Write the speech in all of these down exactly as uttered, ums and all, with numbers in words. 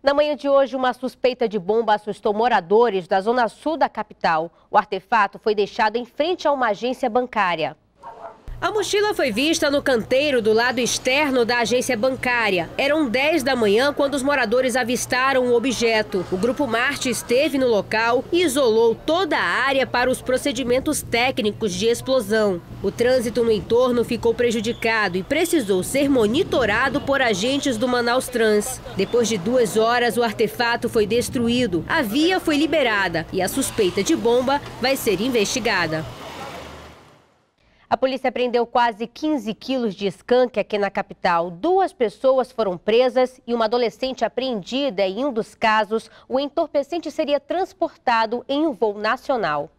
Na manhã de hoje, uma suspeita de bomba assustou moradores da zona sul da capital. O artefato foi deixado em frente a uma agência bancária. A mochila foi vista no canteiro do lado externo da agência bancária. Eram dez da manhã quando os moradores avistaram o objeto. O Grupo Marte esteve no local e isolou toda a área para os procedimentos técnicos de explosão. O trânsito no entorno ficou prejudicado e precisou ser monitorado por agentes do Manaus Trans. Depois de duas horas, o artefato foi destruído. A via foi liberada e a suspeita de bomba vai ser investigada. A polícia prendeu quase quinze quilos de skunk aqui na capital. Duas pessoas foram presas e uma adolescente apreendida. Em um dos casos, o entorpecente seria transportado em um voo nacional.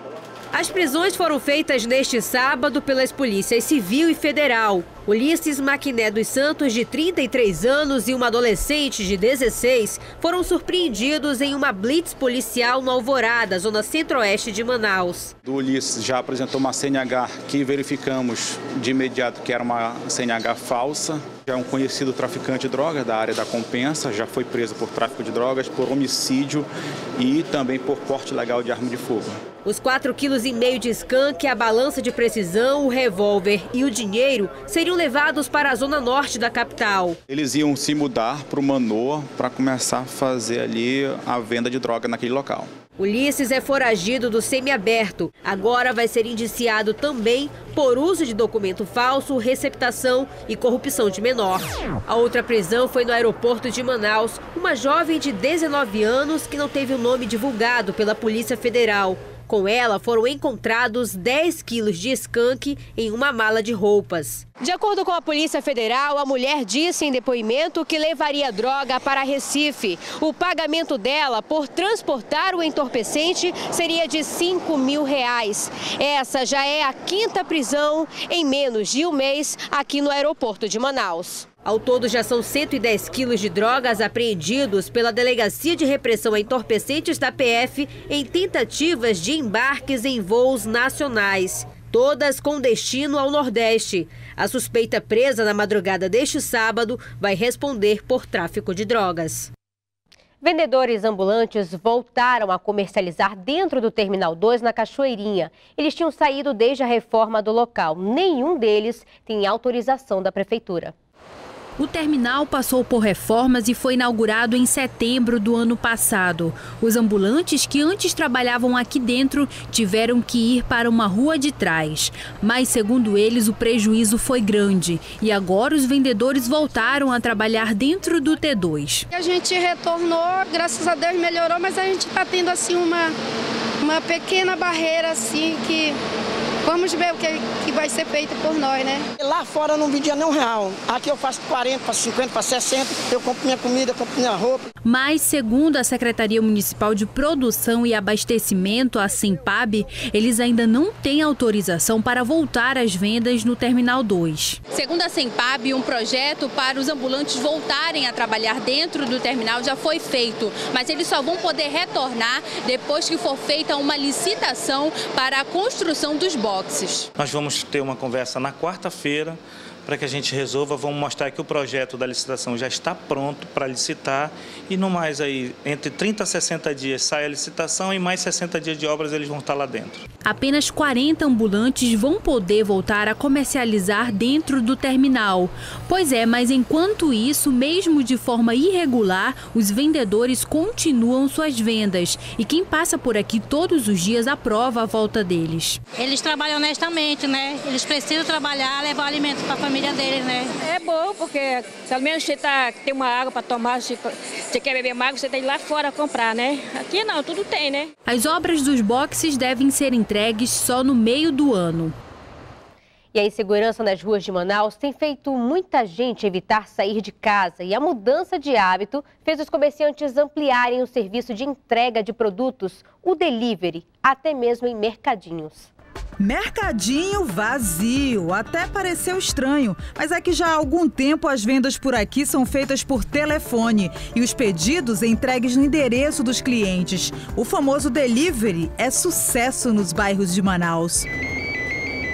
As prisões foram feitas neste sábado pelas polícias civil e federal. Ulisses Maquiné dos Santos, de trinta e três anos, e uma adolescente de dezesseis foram surpreendidos em uma blitz policial no Alvorada, zona centro-oeste de Manaus. O Ulisses já apresentou uma C N H que verificamos de imediato que era uma C N H falsa. É um conhecido traficante de drogas da área da Compensa, já foi preso por tráfico de drogas, por homicídio e também por porte ilegal de arma de fogo. Os quatro vírgula cinco quilos de skunk, a balança de precisão, o revólver e o dinheiro seriam levados para a zona norte da capital. Eles iam se mudar para o Manoa para começar a fazer ali a venda de droga naquele local. Ulisses é foragido do semiaberto. Agora vai ser indiciado também por uso de documento falso, receptação e corrupção de menor. A outra prisão foi no aeroporto de Manaus, uma jovem de dezenove anos que não teve o nome divulgado pela Polícia Federal. Com ela foram encontrados dez quilos de skunk em uma mala de roupas. De acordo com a Polícia Federal, a mulher disse em depoimento que levaria droga para Recife. O pagamento dela por transportar o entorpecente seria de cinco mil reais. Essa já é a quinta prisão em menos de um mês aqui no aeroporto de Manaus. Ao todo, já são cento e dez quilos de drogas apreendidos pela Delegacia de Repressão a Entorpecentes da P F em tentativas de embarques em voos nacionais, todas com destino ao Nordeste. A suspeita presa na madrugada deste sábado vai responder por tráfico de drogas. Vendedores ambulantes voltaram a comercializar dentro do Terminal dois na Cachoeirinha. Eles tinham saído desde a reforma do local. Nenhum deles tem autorização da Prefeitura. O terminal passou por reformas e foi inaugurado em setembro do ano passado. Os ambulantes que antes trabalhavam aqui dentro tiveram que ir para uma rua de trás. Mas, segundo eles, o prejuízo foi grande. E agora os vendedores voltaram a trabalhar dentro do T dois. A gente retornou, graças a Deus melhorou, mas a gente está tendo assim uma, uma pequena barreira assim que... Vamos ver o que, que vai ser feito por nós, né? Lá fora eu não vendia nem um real. Aqui eu faço quarenta, para cinquenta, para sessenta. Eu compro minha comida, eu compro minha roupa. Mas, segundo a Secretaria Municipal de Produção e Abastecimento, a SEMPAB, eles ainda não têm autorização para voltar às vendas no Terminal dois. Segundo a SEMPAB, um projeto para os ambulantes voltarem a trabalhar dentro do terminal já foi feito. Mas eles só vão poder retornar depois que for feita uma licitação para a construção dos boxes. Nós vamos ter uma conversa na quarta-feira para que a gente resolva. Vamos mostrar que o projeto da licitação já está pronto para licitar e no mais aí, entre trinta a sessenta dias sai a licitação e mais sessenta dias de obras eles vão estar lá dentro. Apenas quarenta ambulantes vão poder voltar a comercializar dentro do terminal. Pois é, mas enquanto isso, mesmo de forma irregular, os vendedores continuam suas vendas. E quem passa por aqui todos os dias aprova a volta deles. Eles trabalham honestamente, né? Eles precisam trabalhar, levar alimento para a família deles, né? É bom, porque pelo menos você tá, tem uma água para tomar, se você quer beber uma água, você tem que ir lá fora comprar, né? Aqui não, tudo tem, né? As obras dos boxes devem ser entregues só no meio do ano. E a insegurança nas ruas de Manaus tem feito muita gente evitar sair de casa. E a mudança de hábito fez os comerciantes ampliarem o serviço de entrega de produtos, o delivery, até mesmo em mercadinhos. Mercadinho vazio, até pareceu estranho, mas é que já há algum tempo as vendas por aqui são feitas por telefone e os pedidos entregues no endereço dos clientes. O famoso delivery é sucesso nos bairros de Manaus.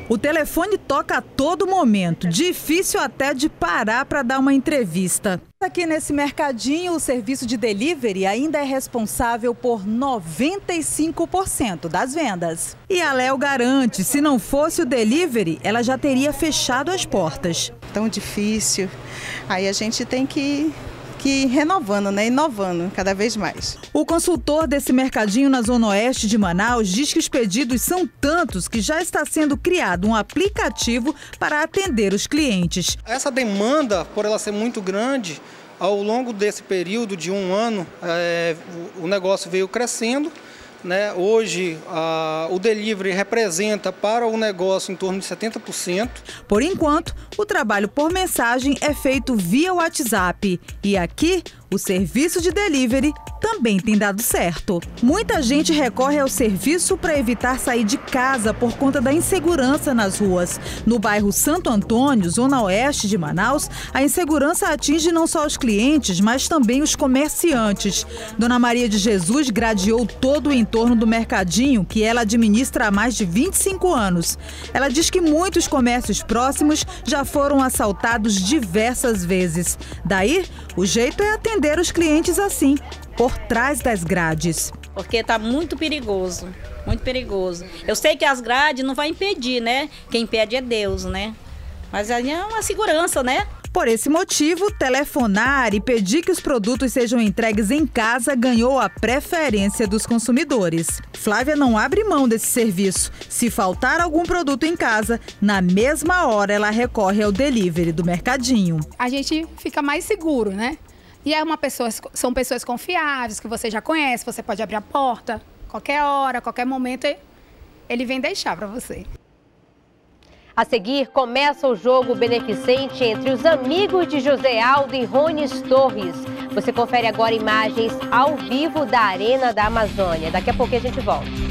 O telefone toca a todo momento, difícil até de parar para dar uma entrevista. Aqui nesse mercadinho, o serviço de delivery ainda é responsável por noventa e cinco por cento das vendas. E a Léo garante, se não fosse o delivery, ela já teria fechado as portas. Tão difícil, aí a gente tem que... que ir renovando, né? Inovando cada vez mais. O consultor desse mercadinho na Zona Oeste de Manaus diz que os pedidos são tantos que já está sendo criado um aplicativo para atender os clientes. Essa demanda, por ela ser muito grande, ao longo desse período de um ano, é, o negócio veio crescendo. Né? Hoje, a, o delivery representa para o negócio em torno de setenta por cento. Por enquanto, o trabalho por mensagem é feito via WhatsApp. E aqui, o serviço de delivery também tem dado certo. Muita gente recorre ao serviço para evitar sair de casa por conta da insegurança nas ruas. No bairro Santo Antônio, Zona Oeste de Manaus, a insegurança atinge não só os clientes, mas também os comerciantes. Dona Maria de Jesus gradeou todo o entorno do mercadinho, que ela administra há mais de vinte e cinco anos. Ela diz que muitos comércios próximos já foram assaltados diversas vezes. Daí, o jeito é atender os clientes assim, por trás das grades. Porque está muito perigoso, muito perigoso. Eu sei que as grades não vão impedir, né? Quem impede é Deus, né? Mas aí é uma segurança, né? Por esse motivo, telefonar e pedir que os produtos sejam entregues em casa ganhou a preferência dos consumidores. Flávia não abre mão desse serviço. Se faltar algum produto em casa, na mesma hora ela recorre ao delivery do mercadinho. A gente fica mais seguro, né? E é uma pessoa, são pessoas confiáveis, que você já conhece, você pode abrir a porta, qualquer hora, qualquer momento, ele vem deixar para você. A seguir, começa o jogo beneficente entre os amigos de José Aldo e Rones Torres. Você confere agora imagens ao vivo da Arena da Amazônia. Daqui a pouco a gente volta.